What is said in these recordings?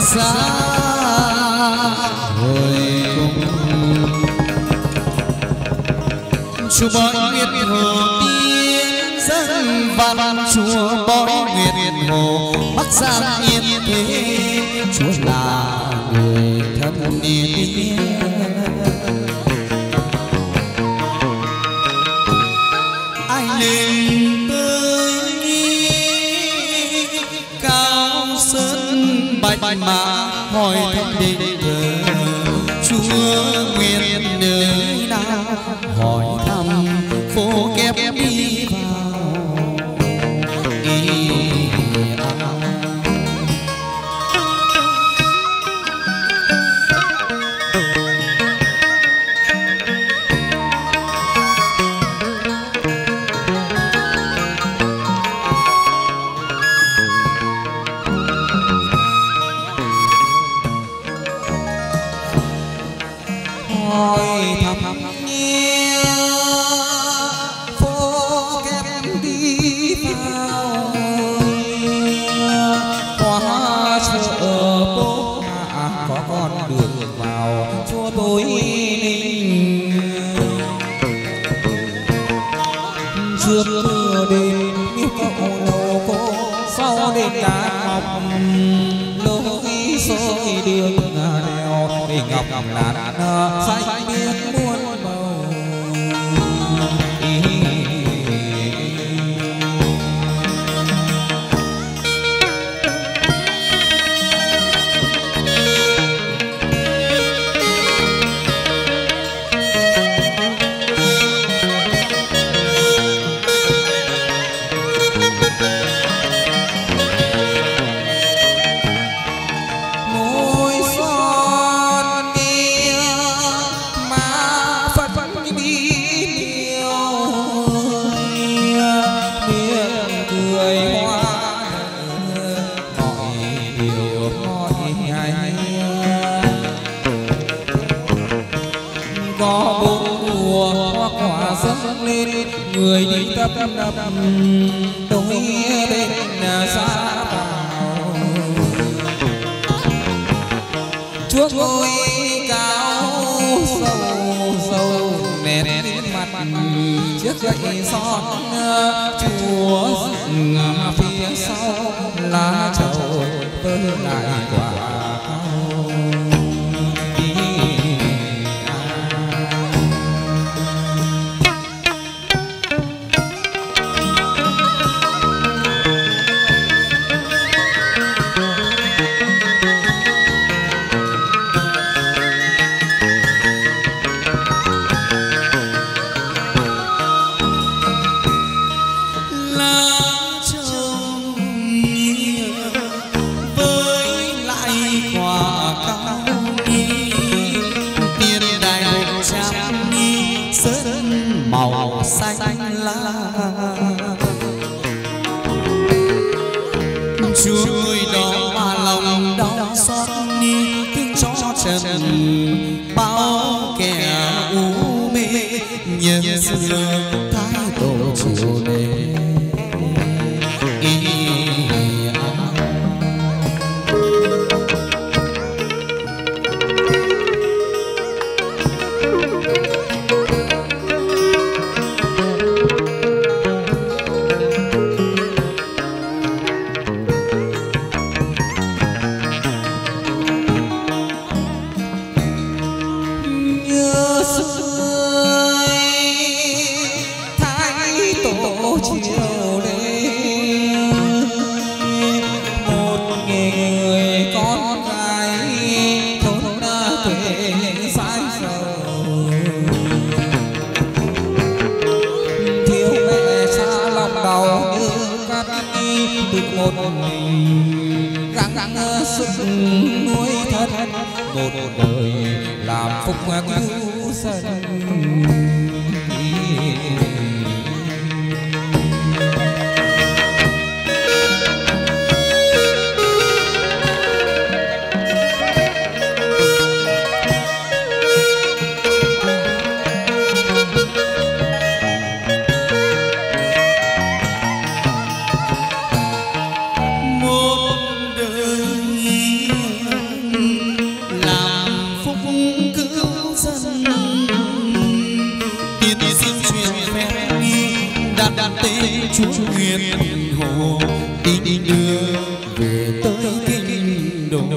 xa hồi cùng chùa bói nguyệt hồ tiên dân văn chùa bói nguyệt hồ bắc giang yên thế chúa là người thân niên ai lên tới cao sơn bạch mã hỏi thăm định chúa nguyện nơi nào hỏi thăm phố kép đi chúa Nguyệt Hồ tin đưa về tới kinh đô.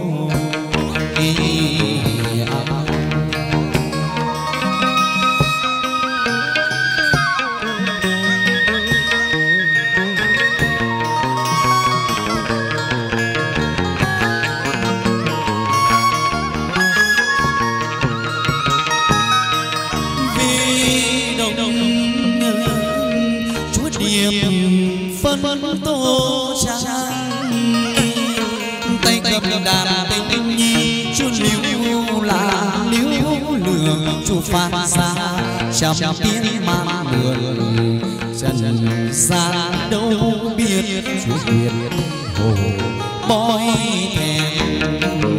Phân tô trắng tay cầm đàn tình nhi chúa liễu là liễu lường chúa phan xa trăm tiếng mang mượn trần gian đâu biết chúa Nguyệt Hồ bói thèm.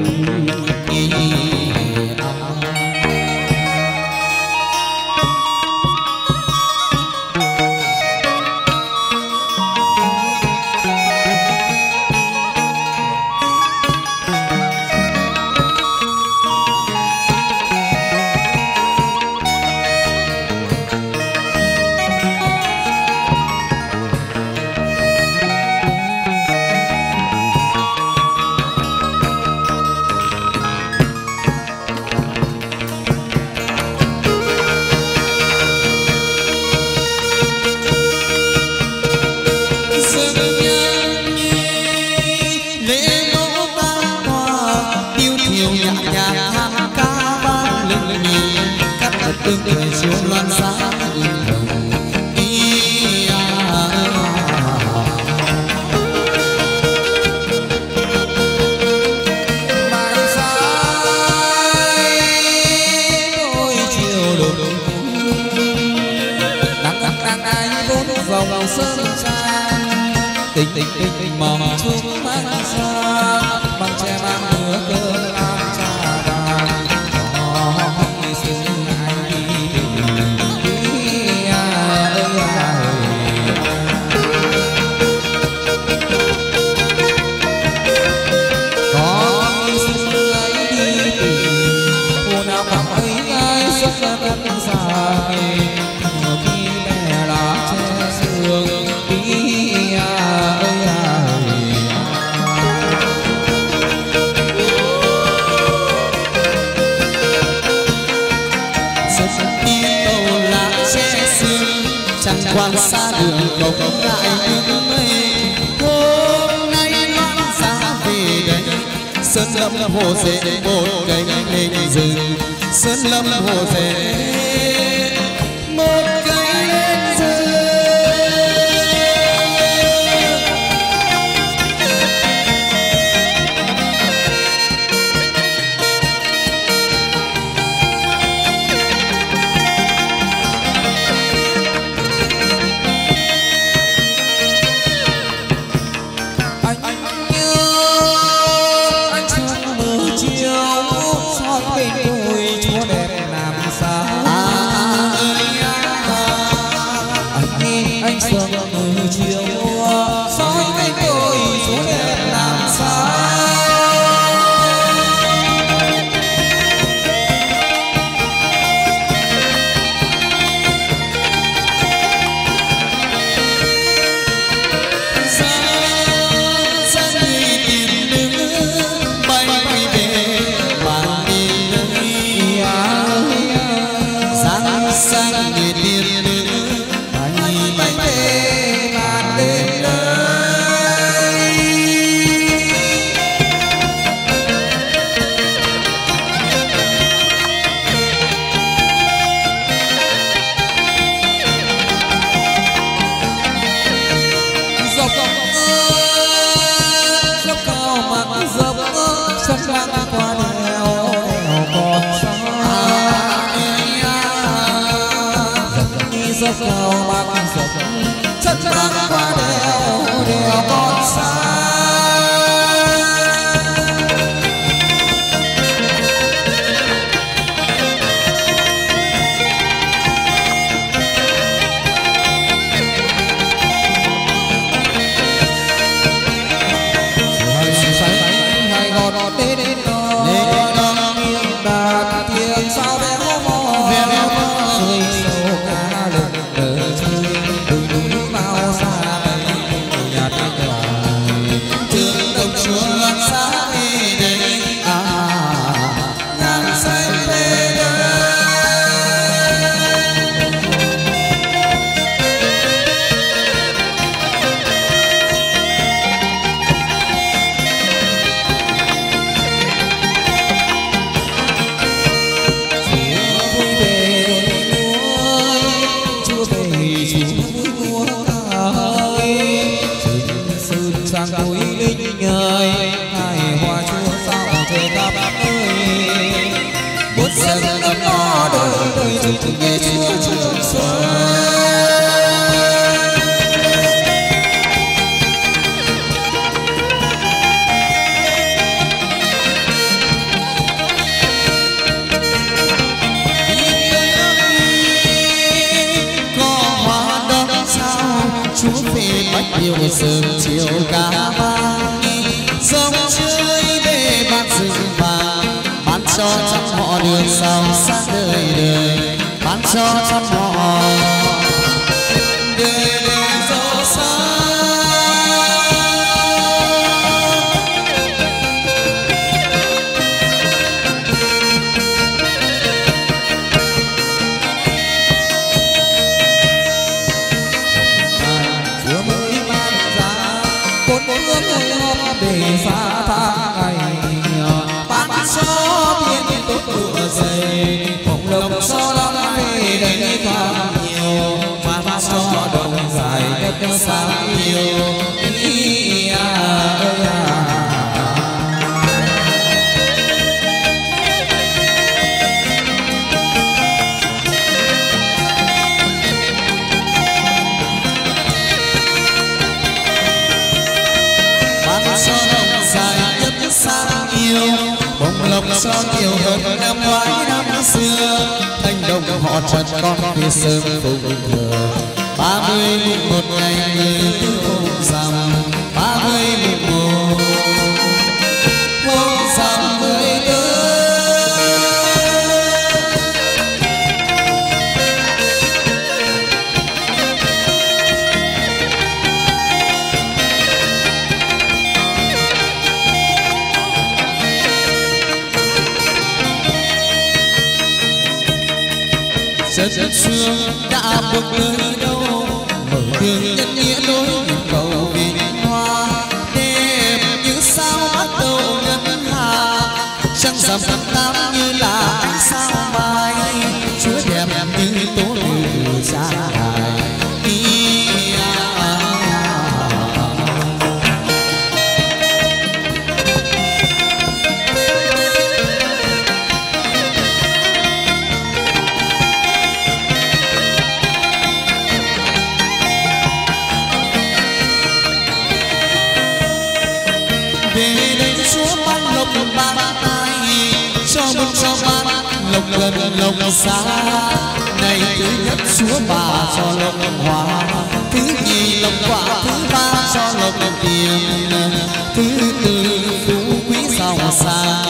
Tình mong chúc mang ra bằng tre mang bữa cơm ăn trà vàng có xin ai đi có xin ai đi tìm cô nào bằng ấy ai xuất ra cất dài khi mẹ lá che sương quan xa đường cổng lại những mây. Hôm nay loan giá về đây sơn lâm hồ rể một cánh lên rừng, sơn lâm hồ rể một cánh lên rừng. dốc cao băng dốc chân băng qua đèo đèo con xa. Sao tình nghe Chúa trường sơn. Chúa về bách nhiều sớm chiều cả vang sông chơi về bát rừng vàng bán cho trăm họ đường giàu sang đời đời bán cho trăm họ đời đời giàu sang. Để xa tháng ngày bán cho thiên tốt tựa dày phòng lộc cho lắm về đây càng nhiều bán cho đồng dài đất sáng nhiều bồng lộc cho nhiều hơn năm ngoái năm xưa thanh đồng họ trần con phía sớm phụng thừa 30 mùng 1 ngày người thứ hôm rằm 30 mùng 1 hôm rằm mới tới. Chân xuông đã bước tới đâu mở đường nhân nghĩa nối nhịp cầu bình hoa đẹp như sao bắt đầu nhân hà trăng rằm tháng 8 như là ánh sao mai Chúa đẹp như tố từ xa đài. Ban ai cho mừng cho ban lộc gần lộc xa này thứ nhất Chúa bà cho lộc hoa thứ nhì lộc quả thứ ba cho lộc tiền thứ tư phú quý giàu sang.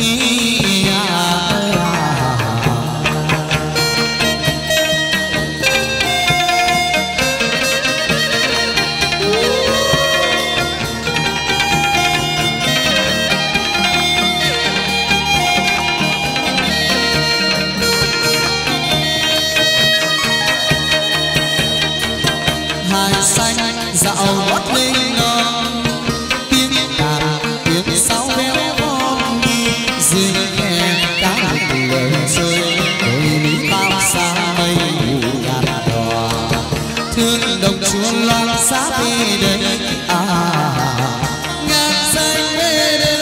Dạo gót linh non tiếng đàn tiếng sáo véo von dưới khe cá lời chơi đôi lý bao xa mây mù ngàn đò thương đồng Chúa loan giá về đây ngàn danh về đây.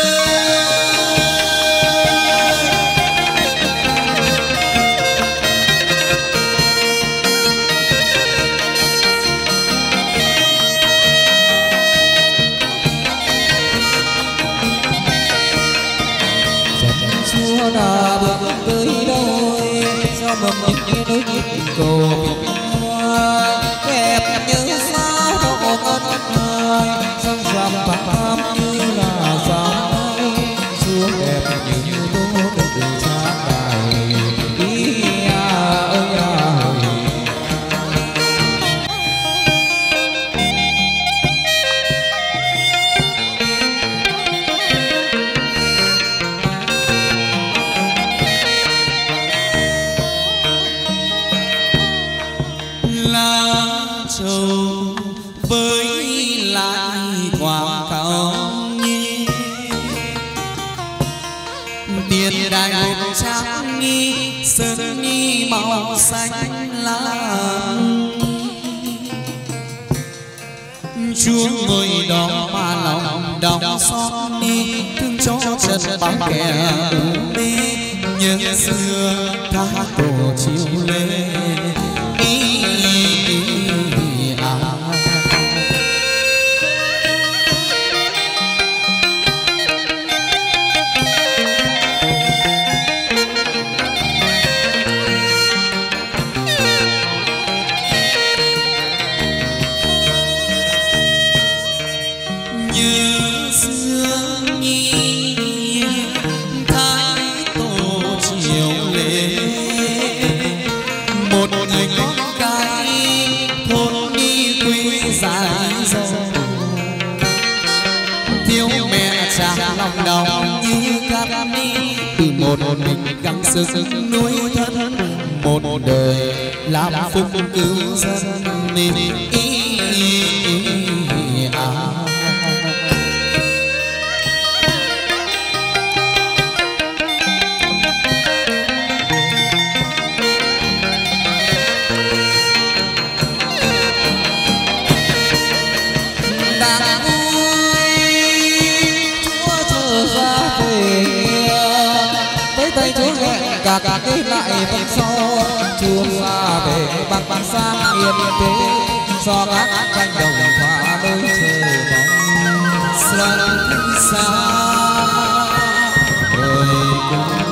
Chúa đã bước tới đâu cho mầm những nỗi nhịp cầu bình hoa đẹp như sao độ ngân hai trăng rằm tháng 8 như là sáng Chúa đẹp như tố từ sáng đài châu với lại quảng cáo nhi tiền đài một trang nghi sơn nghi màu xanh lam Chúa ngồi đó mà lòng đau xót đi thương cho chân bao kẻ u mê nhớ xưa các tổ chiều lệ lòng đau như cát từ một mình gắng sức nuôi thân một đời làm phúc cứu dân mình cả cái lại vẫn so chuông xa về băng xa yên thế do các cánh đồng hoa đôi chờ mong xuân xa rồi cũng